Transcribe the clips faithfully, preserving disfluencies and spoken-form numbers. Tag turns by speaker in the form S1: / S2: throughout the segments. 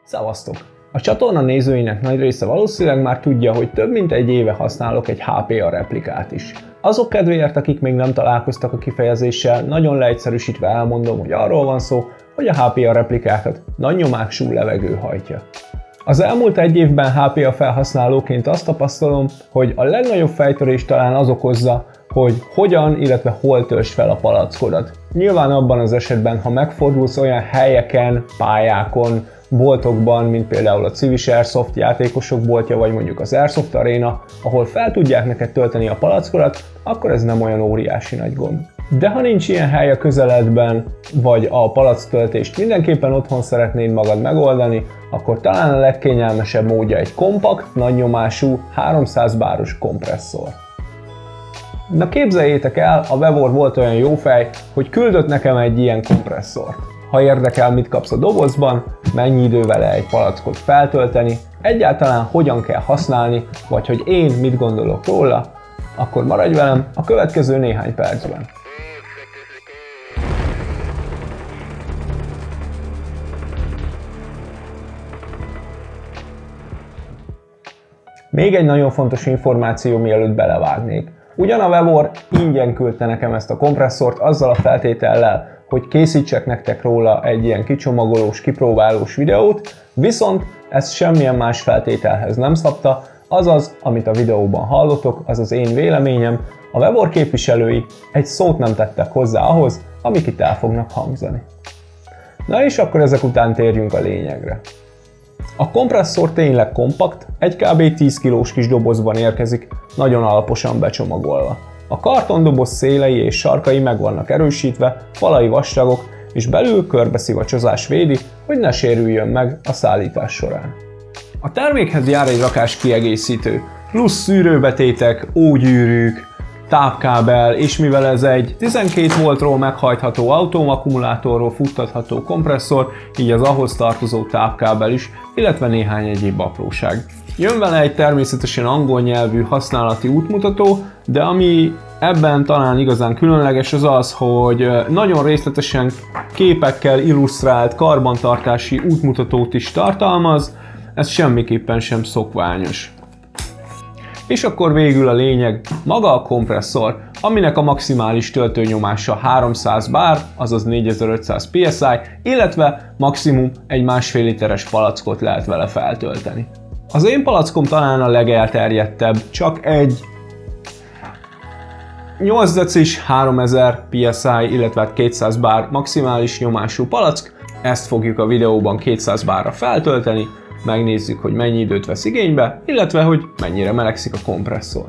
S1: Szevasztok! A csatorna nézőinek nagy része valószínűleg már tudja, hogy több mint egy éve használok egy há pé á replikát is. Azok kedvéért, akik még nem találkoztak a kifejezéssel, nagyon leegyszerűsítve elmondom, hogy arról van szó, hogy a há pé á replikákat nagy nyomású levegő hajtja. Az elmúlt egy évben há pé á felhasználóként azt tapasztalom, hogy a legnagyobb fejtörést talán az okozza, hogy hogyan, illetve hol töltsd fel a palackodat. Nyilván abban az esetben, ha megfordulsz olyan helyeken, pályákon, boltokban, mint például a Civis Airsoft játékosok boltja, vagy mondjuk az Airsoft Arena, ahol fel tudják neked tölteni a palackodat, akkor ez nem olyan óriási nagy gond. De ha nincs ilyen hely a közeledben, vagy a palacköltést mindenképpen otthon szeretnéd magad megoldani, akkor talán a legkényelmesebb módja egy kompakt, nagynyomású, háromszáz báros kompresszor. Na képzeljétek el, a Vevor volt olyan jó fej, hogy küldött nekem egy ilyen kompresszort. Ha érdekel, mit kapsz a dobozban, mennyi idő vele egy palackot feltölteni, egyáltalán hogyan kell használni, vagy hogy én mit gondolok róla, akkor maradj velem a következő néhány percben. Még egy nagyon fontos információ, mielőtt belevágnék. Ugyan a Vevor ingyen küldte nekem ezt a kompresszort azzal a feltétellel, hogy készítsek nektek róla egy ilyen kicsomagolós, kipróbálós videót, viszont ezt semmilyen más feltételhez nem szabta, azaz, amit a videóban hallotok, az az én véleményem, a Vevor képviselői egy szót nem tettek hozzá ahhoz, amik itt el fognak hangzani. Na és akkor ezek után térjünk a lényegre. A kompresszor tényleg kompakt, egy kb. tíz kilós kis dobozban érkezik, nagyon alaposan becsomagolva. A kartondoboz szélei és sarkai meg vannak erősítve, falai vastagok, és belül körbeszivacsozás védi, hogy ne sérüljön meg a szállítás során. A termékhez jár egy rakás kiegészítő, plusz szűrőbetétek, ógyűrűk, tápkábel, és mivel ez egy tizenkét voltról meghajtható atomakkumulátorról futtatható kompresszor, így az ahhoz tartozó tápkábel is, illetve néhány egyéb apróság. Jön vele egy természetesen angol nyelvű használati útmutató, de ami ebben talán igazán különleges az az, hogy nagyon részletesen képekkel illusztrált karbantartási útmutatót is tartalmaz, ez semmiképpen sem szokványos. És akkor végül a lényeg, maga a kompresszor, aminek a maximális töltőnyomása háromszáz bár, azaz négyezer-ötszáz pé es i, illetve maximum egy másfél literes palackot lehet vele feltölteni. Az én palackom talán a legelterjedtebb, csak egy nyolc decis, háromezer pé es i, illetve kétszáz bár maximális nyomású palack, ezt fogjuk a videóban kétszáz bárra feltölteni, megnézzük, hogy mennyi időt vesz igénybe, illetve hogy mennyire melegszik a kompresszor.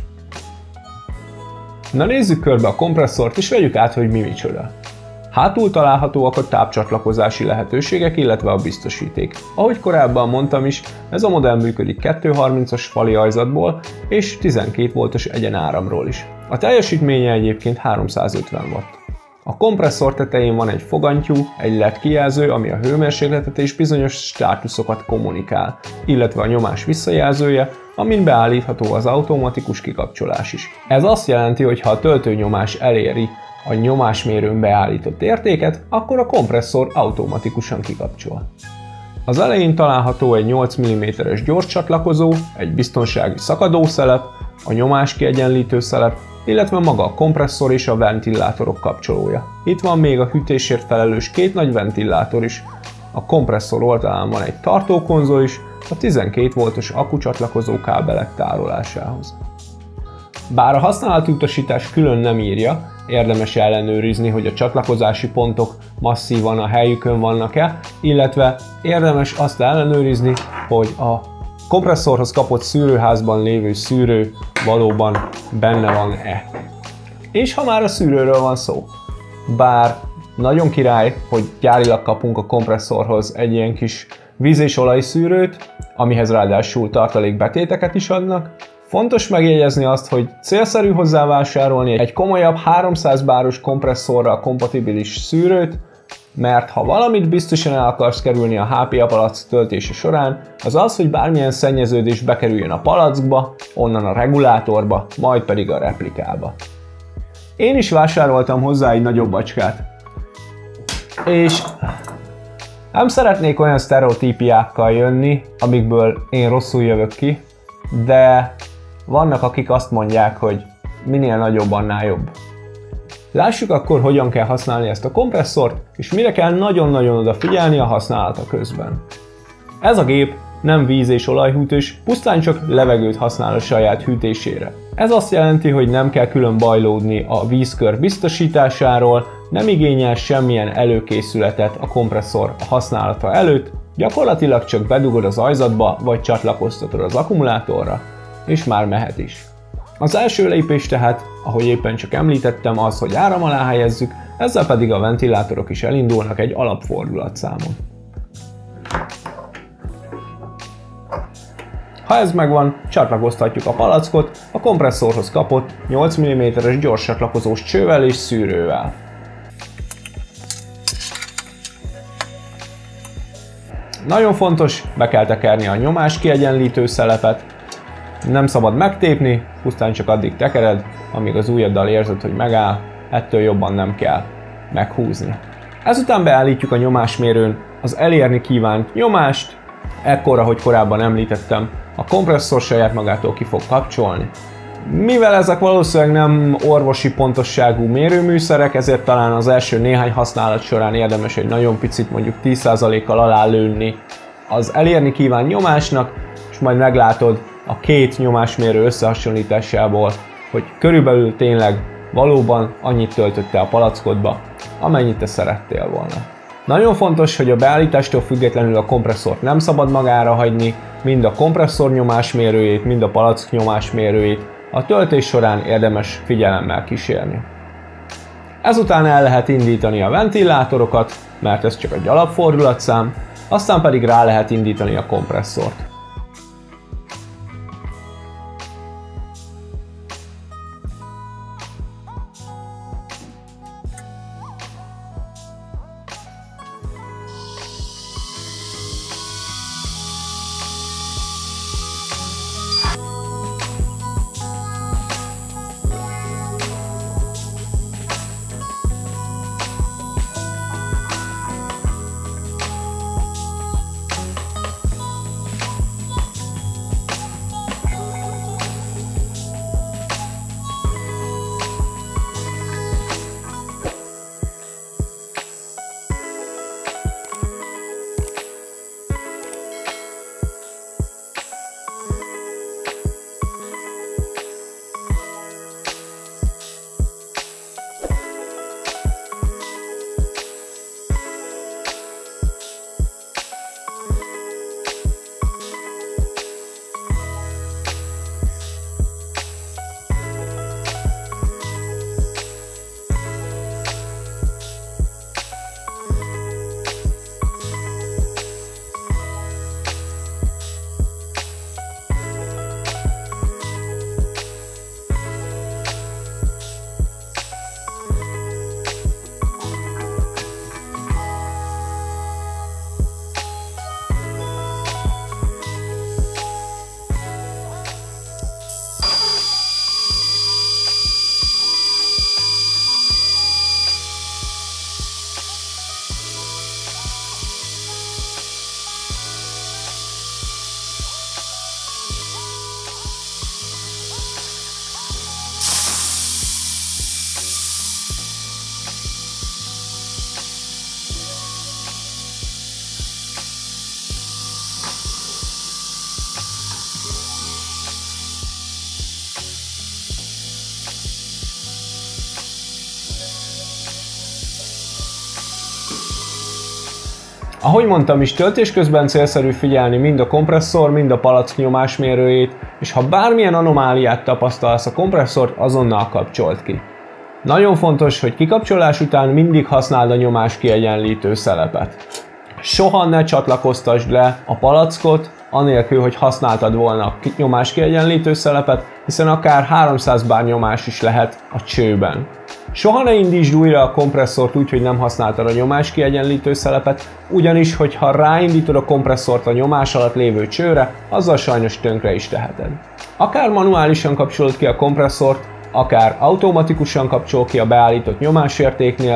S1: Na nézzük körbe a kompresszort, és vegyük át, hogy mi micsoda. Hátul találhatóak a tápcsatlakozási lehetőségek, illetve a biztosíték. Ahogy korábban mondtam is, ez a modell működik kétszázharmincas fali ajzatból és tizenkét voltos egyenáramról is. A teljesítménye egyébként háromszázötven watt. A kompresszor tetején van egy fogantyú, egy el é dé kijelző, ami a hőmérsékletet és bizonyos státuszokat kommunikál, illetve a nyomás visszajelzője, amin beállítható az automatikus kikapcsolás is. Ez azt jelenti, hogy ha a töltőnyomás eléri a nyomásmérőn beállított értéket, akkor a kompresszor automatikusan kikapcsol. Az elején található egy nyolc milliméteres gyors csatlakozó, egy biztonsági szakadószelep, a nyomáskiegyenlítő szelep, illetve maga a kompresszor és a ventilátorok kapcsolója. Itt van még a hűtésért felelős két nagy ventilátor is. A kompresszor oldalán van egy tartókonzol is, a tizenkét voltos akkucsatlakozó kábelek tárolásához. Bár a használati utasítás külön nem írja, érdemes ellenőrizni, hogy a csatlakozási pontok masszívan a helyükön vannak-e, illetve érdemes azt ellenőrizni, hogy a kompresszorhoz kapott szűrőházban lévő szűrő valóban benne van-e. És ha már a szűrőről van szó, bár nagyon király, hogy gyárilag kapunk a kompresszorhoz egy ilyen kis víz- és olajszűrőt, amihez ráadásul tartalékbetéteket is adnak, fontos megjegyezni azt, hogy célszerű hozzávásárolni egy komolyabb háromszáz báros kompresszorral kompatibilis szűrőt, mert ha valamit biztosan el akarsz kerülni a há pé á palack töltése során, az az, hogy bármilyen szennyeződés bekerüljön a palackba, onnan a regulátorba, majd pedig a replikába. Én is vásároltam hozzá egy nagyobb bacskát. És Nem szeretnék olyan sztereotípiákkal jönni, amikből én rosszul jövök ki, de vannak, akik azt mondják, hogy minél nagyobb, annál jobb. Lássuk akkor, hogyan kell használni ezt a kompresszort, és mire kell nagyon-nagyon odafigyelni a használata közben. Ez a gép nem víz- és olajhűtős, pusztán csak levegőt használ a saját hűtésére. Ez azt jelenti, hogy nem kell külön bajlódni a vízkör biztosításáról, nem igényel semmilyen előkészületet a kompresszor a használata előtt, gyakorlatilag csak bedugod az ajzatba, vagy csatlakoztatod az akkumulátorra, és már mehet is. Az első lépés tehát, ahogy éppen csak említettem, az, hogy áram alá helyezzük, ezzel pedig a ventilátorok is elindulnak egy alapfordulatszámon. Ha ez megvan, csatlakoztatjuk a palackot a kompresszorhoz kapott nyolc milliméteres gyors csatlakozós csővel és szűrővel. Nagyon fontos, be kell tekerni a nyomás kiegyenlítő szelepet, nem szabad megtépni, pusztán csak addig tekered, amíg az ujjaddal érzed, hogy megáll, ettől jobban nem kell meghúzni. Ezután beállítjuk a nyomásmérőn az elérni kívánt nyomást, ekkor, ahogy korábban említettem, a kompresszor saját magától ki fog kapcsolni. Mivel ezek valószínűleg nem orvosi pontosságú mérőműszerek, ezért talán az első néhány használat során érdemes egy nagyon picit, mondjuk tíz százalékkal alá lőni az elérni kívánt nyomásnak, és majd meglátod a két nyomásmérő összehasonlításából, hogy körülbelül tényleg valóban annyit töltötte a palackodba, amennyit te szerettél volna. Nagyon fontos, hogy a beállítástól függetlenül a kompresszort nem szabad magára hagyni, mind a kompresszor nyomásmérőjét, mind a palack nyomásmérőjét a töltés során érdemes figyelemmel kísérni. Ezután el lehet indítani a ventilátorokat, mert ez csak egy alapfordulatszám, aztán pedig rá lehet indítani a kompresszort. Ahogy mondtam is, töltés közben célszerű figyelni mind a kompresszor, mind a palack nyomásmérőjét, és ha bármilyen anomáliát tapasztalsz a kompresszort, azonnal kapcsolt ki. Nagyon fontos, hogy kikapcsolás után mindig használd a nyomás kiegyenlítő szelepet. Soha ne csatlakoztasd le a palackot, anélkül, hogy használtad volna a nyomás kiegyenlítő szelepet, hiszen akár háromszáz bár nyomás is lehet a csőben. Soha ne indítsd újra a kompresszort úgy, hogy nem használtad a nyomás kiegyenlítő szelepet, ugyanis, hogyha ráindítod a kompresszort a nyomás alatt lévő csőre, azzal sajnos tönkre is teheted. Akár manuálisan kapcsolod ki a kompresszort, akár automatikusan kapcsol ki a beállított nyomásértéknél,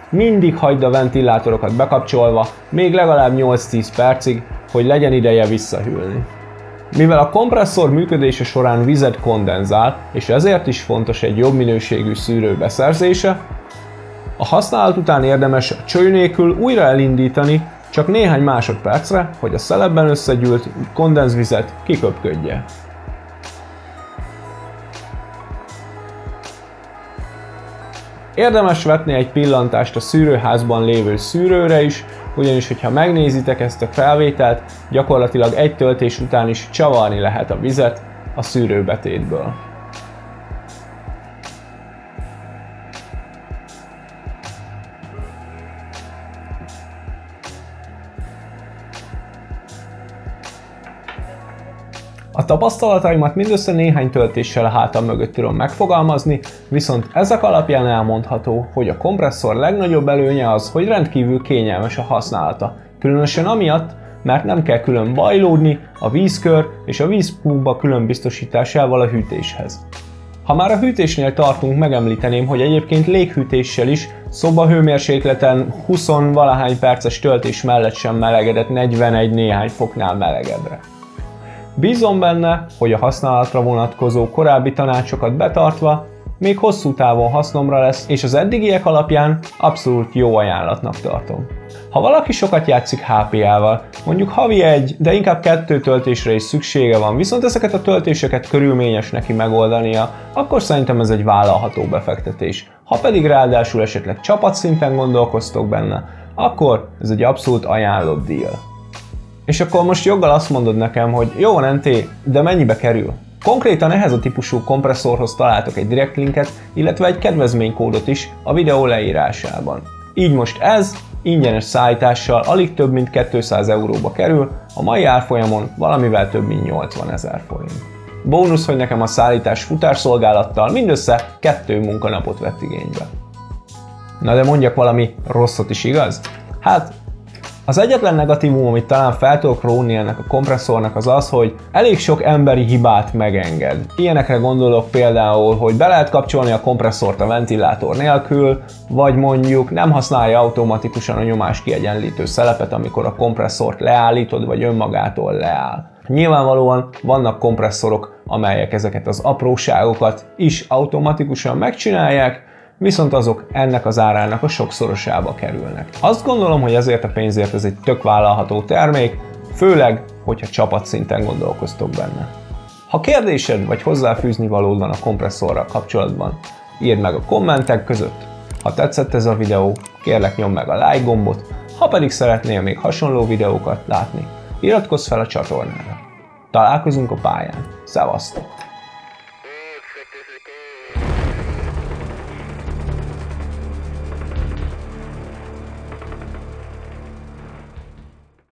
S1: mindig hagyd a ventilátorokat bekapcsolva, még legalább nyolc-tíz percig, hogy legyen ideje visszahűlni. Mivel a kompresszor működése során vizet kondenzál, és ezért is fontos egy jobb minőségű szűrő beszerzése, a használat után érdemes a cső nélkül újra elindítani, csak néhány másodpercre, hogy a szelepben összegyűlt kondenzvizet kiköpködje. Érdemes vetni egy pillantást a szűrőházban lévő szűrőre is, ugyanis hogyha megnézitek ezt a felvételt, gyakorlatilag egy töltés után is csavarni lehet a vizet a szűrőbetétből. A tapasztalataimat mindössze néhány töltéssel a hátam mögött tudom megfogalmazni, viszont ezek alapján elmondható, hogy a kompresszor legnagyobb előnye az, hogy rendkívül kényelmes a használata. Különösen amiatt, mert nem kell külön bajlódni a vízkör és a vízpumpa külön biztosításával a hűtéshez. Ha már a hűtésnél tartunk, megemlíteném, hogy egyébként léghűtéssel is szobahőmérsékleten húsz valahány perces töltés mellett sem melegedett negyvenegy néhány foknál melegedre. Bízom benne, hogy a használatra vonatkozó korábbi tanácsokat betartva még hosszú távon hasznomra lesz, és az eddigiek alapján abszolút jó ajánlatnak tartom. Ha valaki sokat játszik há pé á-val, mondjuk havi egy, de inkább kettő töltésre is szüksége van, viszont ezeket a töltéseket körülményes neki megoldania, akkor szerintem ez egy vállalható befektetés. Ha pedig ráadásul esetleg csapatszinten gondolkoztok benne, akkor ez egy abszolút ajánlott deal. És akkor most joggal azt mondod nekem, hogy jó van en té, de mennyibe kerül? Konkrétan ehhez a típusú kompresszorhoz találtok egy direkt linket, illetve egy kedvezménykódot is a videó leírásában. Így most ez ingyenes szállítással alig több mint kétszáz euróba kerül, a mai árfolyamon valamivel több mint nyolcvanezer forint. Bónusz, hogy nekem a szállítás futárszolgálattal mindössze kettő munkanapot vett igénybe. Na de mondjak valami rosszot is, igaz? Hát, az egyetlen negatívum, amit talán fel tudok róni ennek a kompresszornak, az az, hogy elég sok emberi hibát megenged. Ilyenekre gondolok például, hogy be lehet kapcsolni a kompresszort a ventilátor nélkül, vagy mondjuk nem használja automatikusan a nyomáskiegyenlítő szelepet, amikor a kompresszort leállítod, vagy önmagától leáll. Nyilvánvalóan vannak kompresszorok, amelyek ezeket az apróságokat is automatikusan megcsinálják, viszont azok ennek az árának a sokszorosába kerülnek. Azt gondolom, hogy ezért a pénzért ez egy tök vállalható termék, főleg, hogyha csapatszinten gondolkoztok benne. Ha kérdésed vagy hozzáfűzni valód van a kompresszorral kapcsolatban, írd meg a kommentek között. Ha tetszett ez a videó, kérlek nyomd meg a like gombot, ha pedig szeretnél még hasonló videókat látni, iratkozz fel a csatornára. Találkozunk a pályán. Szevasztok!